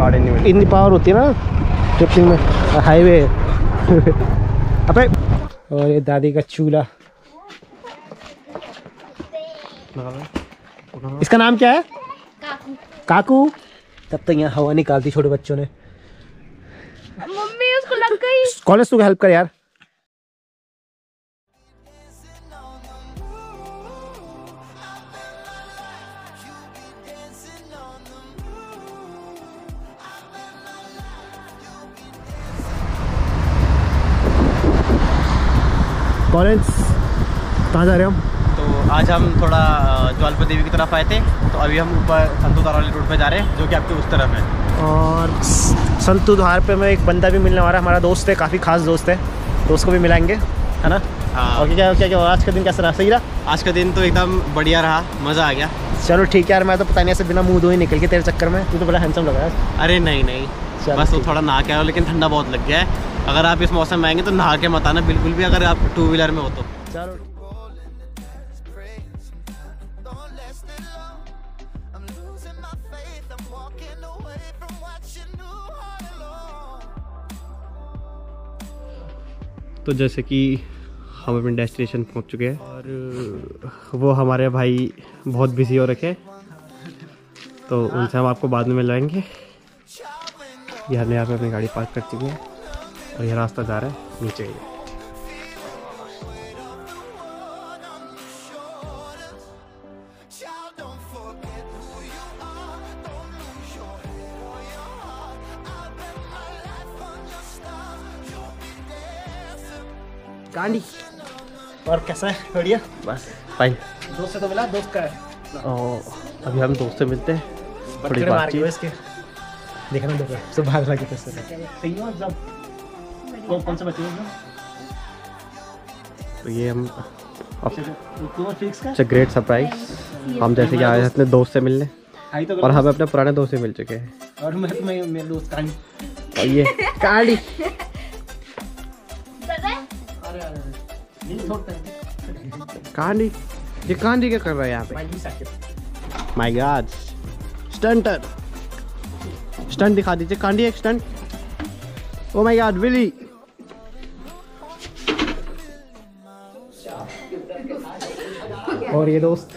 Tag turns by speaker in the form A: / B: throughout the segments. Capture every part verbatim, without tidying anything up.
A: गाड़ी नहीं मिली।
B: इतनी पावर होती है ना ट्रिपिंग में, हाईवे। अबे और ये दादी का चूल्हा, इसका नाम क्या है? काकू। काकू। तब तक यहाँ हवा निकालती छोटे बच्चों ने।
C: मम्मी उसको लग गई।
B: कॉलेज तू हेल्प कर यार। कॉलेज कहाँ जा रहे हो हम?
A: तो आज हम थोड़ा ज्वालपुर देवी की तरफ आए थे, तो अभी हम ऊपर संतू धार वाली रोड पे जा रहे हैं, जो कि आपके उस तरफ है।
B: और संतू धार पे में एक बंदा भी मिलने वाला है, हमारा दोस्त है, काफ़ी खास दोस्त है, तो उसको भी मिलाएंगे, है ना?
A: हाँ।
B: और क्या क्या क्या आज का दिन कैसा रहा? सही रहा?
A: आज का दिन तो एकदम बढ़िया रहा, मज़ा आ गया।
B: चलो ठीक है यार, मैं तो पता नहीं ऐसे बिना मुँह धोए निकल के तेरे चक्कर में, तू तो बड़ा हैंडसम लग रहा है।
A: अरे नहीं नहीं, बस तो थोड़ा नहा के आया, लेकिन ठंडा बहुत लग गया है। अगर आप इस मौसम में आएंगे तो नहा के मत आना बिल्कुल भी, अगर आप टू व्हीलर में हो तो।
B: चलो
A: तो जैसे कि हम अपने डेस्टिनेशन पहुंच चुके हैं, और वो हमारे भाई बहुत बिजी हो रखे, तो उनसे हम आपको बाद में मिलवाएंगे। ये हमने यहाँ पे अपनी गाड़ी पार्क कर चुकी है, और ये रास्ता जा रहा है नीचे ही।
B: कांडी। और कैसा है? बढ़िया।
A: बस फाइन।
B: दोस्त से तो मिला, दोस्त का है।
A: और अभी हम दोस्त से मिलते हैं, थोड़ी बातचीत।
B: इसके देखना देखो सब भाग रहा कितने से सही हो एग्जाम। कौन कौन से बच्चे हैं?
A: तो ये हम
B: फिक्स
A: अच्छा ग्रेट सरप्राइज, हम जैसे कि आए हैं अपने दोस्त से मिलने,
B: तो
A: और हम अपने पुराने दोस्त से मिल चुके हैं।
B: और मैं मैं मेरे दोस्त कांडी।
A: और ये कांडी। कांडी, ये कांडी क्या कर रहा है यहाँ पे? माय गॉड, स्टंटर, स्टंट दिखा दीजिए कांडी, एक stunt. Oh my god, Willy.
B: और ये दोस्त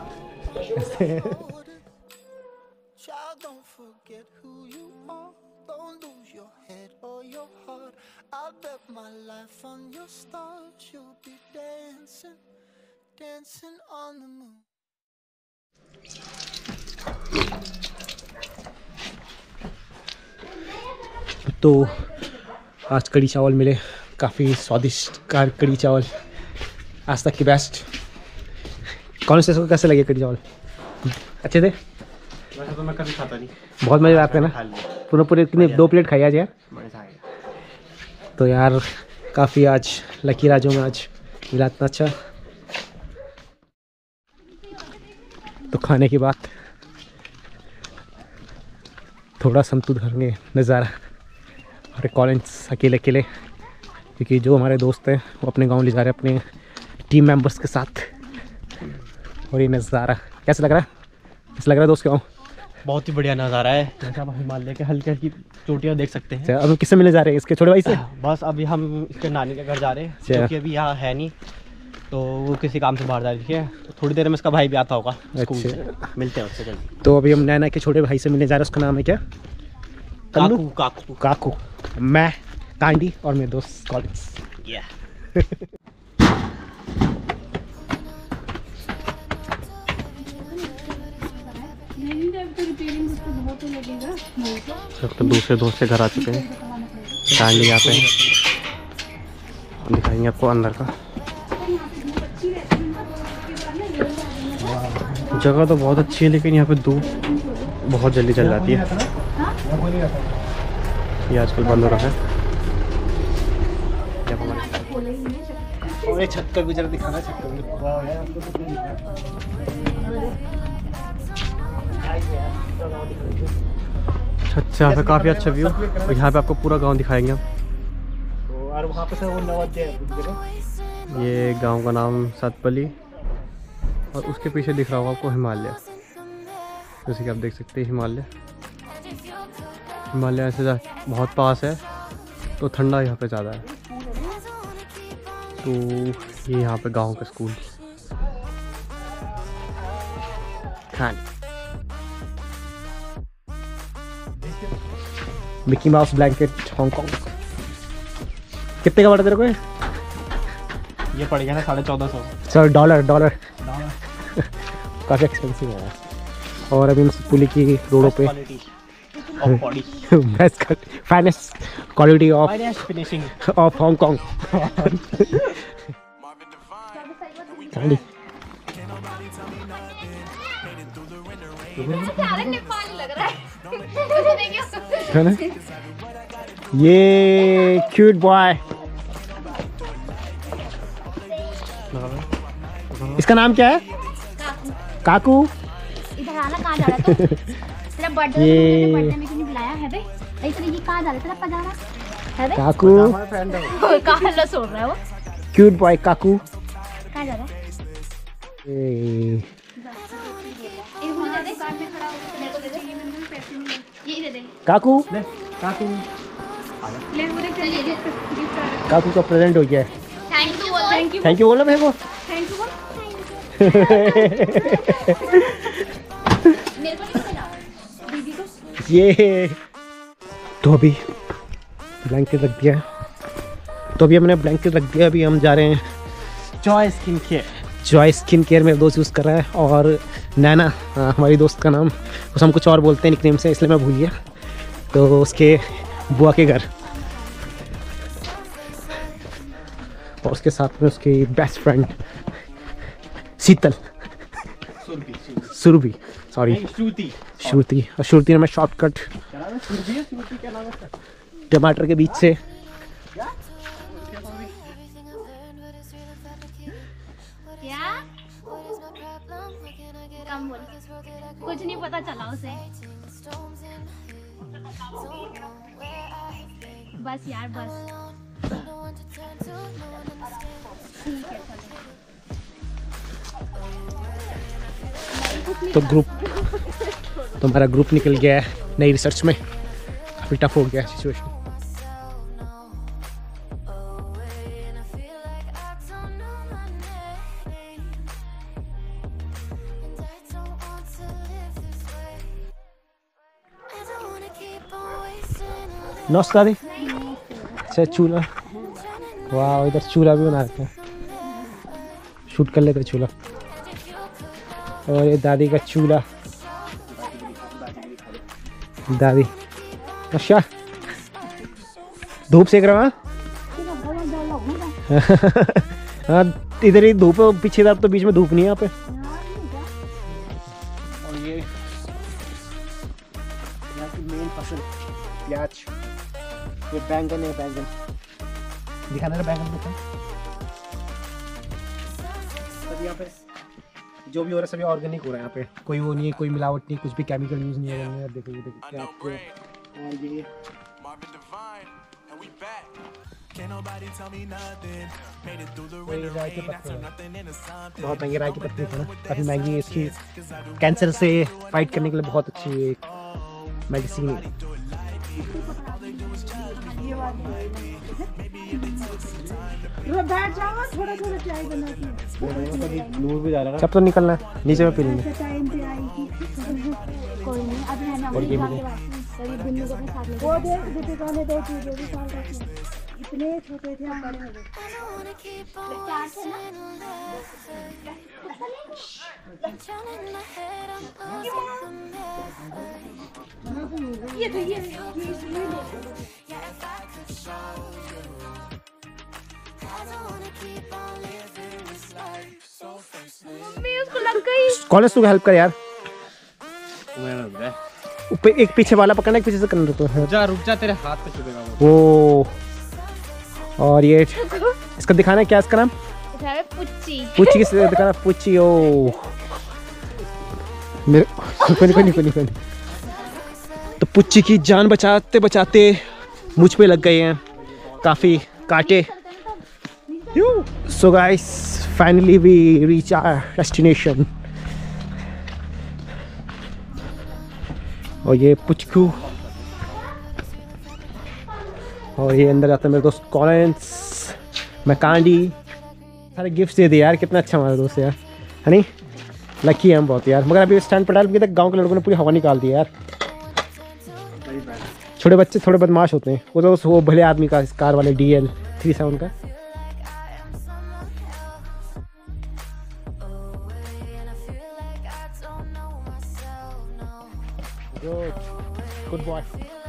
B: तो आज कड़ी चावल मिले, काफ़ी स्वादिष्ट कार कड़ी चावल, आज तक की बेस्ट। कौन से को कैसे लगे कड़ी चावल? अच्छे थे?
A: वैसे तो मैं कभी खाता नहीं।
B: बहुत मज़े आते हैं ना? पूरे पूरे कितने दो प्लेट खाई आज यार। तो यार काफ़ी आज लकी राजों में आज मिला इतना अच्छा। तो खाने की बात, थोड़ा संतु धरने नज़ारा, और कॉलेज अकेले अकेले, क्योंकि जो हमारे दोस्त हैं वो अपने गांव ले जा रहे हैं अपने टीम मेंबर्स के साथ। और ये नज़ारा कैसा लग रहा है? कैसा लग रहा है दोस्त गाँव?
A: बहुत ही बढ़िया नज़ारा है। जैसे आप हिमालय के हल्की हल्की चोटियाँ देख सकते हैं।
B: अब हम किससे मिलने जा रहे हैं? इसके छोटे भाई से?
A: बस अभी हम इसके नानी के घर जा रहे हैं, क्योंकि अभी यहाँ है नहीं, तो वो किसी काम से बाहर जा रही है। तो थोड़ी देर में इसका भाई भी आता होगा स्कूल से, मिलते हैं उससे जल्दी।
B: तो अभी हम नैना के छोटे भाई से मिलने जा रहे हैं, उसका नाम है क्या?
A: काकू। काकू
B: काकू। मैं कांडी और मेरे दोस्त कॉलेज।
A: या तो दूसरे दोस्त से घर आ चुके हैं, कांडी यहाँ पे दिखाएंगे आपको अंदर का। जगह तो बहुत अच्छी है, लेकिन यहाँ पे धूप बहुत जल्दी चल जाती है, ये आजकल बंद हो रहा है।
B: और ये छत का भी जरा दिखाना, छत का भी पूरा है आपको तो नहीं दिखा।
A: छत से यहाँ पे काफ़ी अच्छा व्यू, और यहाँ पे आपको पूरा गांव दिखाएंगे हम।
B: तो और वहाँ पे से वो नवद्य है,
A: ये गांव का नाम सतपली, और उसके पीछे दिख रहा होगा आपको हिमालय, जैसे कि आप देख सकते हैं हिमालय। हिमालय से बहुत पास है तो ठंडा यहाँ पे ज़्यादा है। तो ये यहाँ पे गांव का school. Khan
B: Mickey Mouse blanket Hong Kong. कितने का पड़ा तेरे को ये?
A: ये पड़ गया ना साढ़े चौदह सौ।
B: सर डॉलर डॉलर काफ़ी एक्सपेंसिव है। और अभी हम पुली की रोडों पे best finest quality of
A: finishing
B: of Hong Kong.
C: Nepali लग रहा है।
B: है ना ये क्यूट बॉय। इसका नाम क्या है? काकू।
C: इधर आना, कहाँ जा रहा है? तेरा बर्थडे
B: ये
C: बर्थडे में क्यों बुलाया है बे? इधर ये कहाँ जा रहा है? तेरा पजामा है बे?
B: काकू
C: कहाँ लो सोच रहा है वो?
B: क्यूट बॉय काकू।
C: कहाँ जा रहा है?
B: ए,
C: इधर दे दे, कार में खड़ा हो, मेरे को दे दे। ये दे दे।
B: काकू
A: काकू
C: ले मुझे चलिए गिफ्ट गिफ्ट।
B: काकू का प्रेजेंट हो गया है।
C: थैंक यू बोल। थैंक यू
B: थैंक यू बोलो मेरे को।
C: थैंक यू बोल। मेरे को नहीं पता दीदी को।
B: ये तो अभी ब्लैंकेट रख दिया है। तो अभी हमने ब्लैंकेट रख दिया। अभी हम जा रहे हैं
A: Joy skin care.
B: Joy skin care मेरे दोस्त यूज़ कर रहा है। और नैना हमारी दोस्त का नाम, उसे हम कुछ और बोलते हैं निकनेम से, इसलिए मैं भूल गया। तो उसके बुआ के घर और उसके साथ में उसकी best friend Sheetal Surabhi sorry
A: Shruti
B: Shruti और श्रुति ने मैं शॉर्टकट टमाटर के बीच से
C: क्या? कम बोल, कुछ नहीं पता चला उसे। बस यार बस। ठीक है चलो।
B: तो ग्रुप तो हमारा ग्रुप निकल गया है नई रिसर्च में। काफी टफ हो गया सिचुएशन। नमस्कार। अच्छा चूल्हा, वाह इधर चूल्हा भी बना रखा है। शूट कर लेते चूल्हा। और ये दादी का चूल्हा। दादी अच्छा धूप सेक रहा है। हाँ इधर ही धूप है, पीछे तरफ तो बीच में धूप नहीं है यहाँ पे। और ये यहाँ की मेन फसल प्याज, ये बैंगन है। बैंगन दिखाना है बैंगन देखो। सब यहाँ पे जो भी हो रहा है सभी ऑर्गेनिक हो रहा है। यहाँ पे कोई वो नहीं है, कोई मिलावट नहीं, कुछ भी केमिकल यूज नहीं है। यार देखो ये देखो क्या आपको और ये कोई राई के पत्ते, बहुत महंगे राई के पत्ते थे ना, काफी महंगी है। इसकी कैंसर से फाइट करने के लिए बहुत अच्छी मेडिसिन है।
D: बैठ जाओ, थोड़ा थोड़ा चाय बनाती
A: दूर भी जा रहा है।
B: सब तो निकलना है, नीचे में पी लेंगे।
D: टाइम पे आएगी।
C: कोई नहीं, अब है ना
B: और ये भी
C: कभी बिन्नू को अपने साथ लेके
D: वो देख दीदी कहने दो चीजें भी साल रखी, इतने छोटे थे अब बड़े हो गए।
C: चार थे ना।
D: ये तो ये ये इसलिए ले।
C: मम्मी उसको लग गई।
B: कॉलेज तू हेल्प कर यार।
A: मेरा रुक जा
B: ऊपर एक पीछे वाला पकड़ना, एक पीछे से करना। तो है
A: जा रुक जा, तेरे हाथ पे छुपेगा वो।
B: वो और ये इसका दिखाना है क्या, इसका नाम
C: इधर है पुच्ची।
B: पुच्ची किस दिखाना, पुच्ची। ओ मेरे कोई नहीं कोई नहीं कोई नहीं। तो पुच्ची की जान बचाते बचाते मुझ पे लग गए हैं काफी कांटे। So guys finally we reach our destination. और ये पुचकू और ये अंदर जाता है मेरे दोस्त कॉलेंस, मैकांडी, सारे गिफ्ट्स दे दिए यार। कितना अच्छा हमारा दोस्त है यार, है नहीं? लकी है हम बहुत यार। मगर अभी स्टैंड पर डाल के तक गाँव के लड़कों ने पूरी हवा निकाल दी यार। छोटे बच्चे थोड़े बदमाश होते हैं। वो तो वो भले आदमी का कार वाले डी एल थ्री सेवन का। Good boy.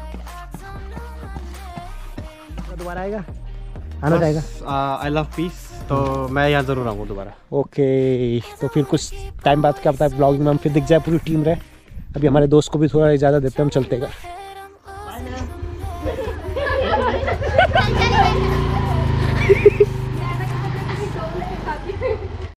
B: दोबारा आएगा, आना चाहेगा?
A: आई लव पीस, तो मैं यहाँ ज़रूर आऊँगा दोबारा।
B: ओके, तो फिर कुछ टाइम बाद क्या पता है ब्लॉगिंग में हम फिर दिख जाए, पूरी टीम रहे। अभी हमारे दोस्त को भी थोड़ा इजाज़त देते हैं, हम चलते हैं।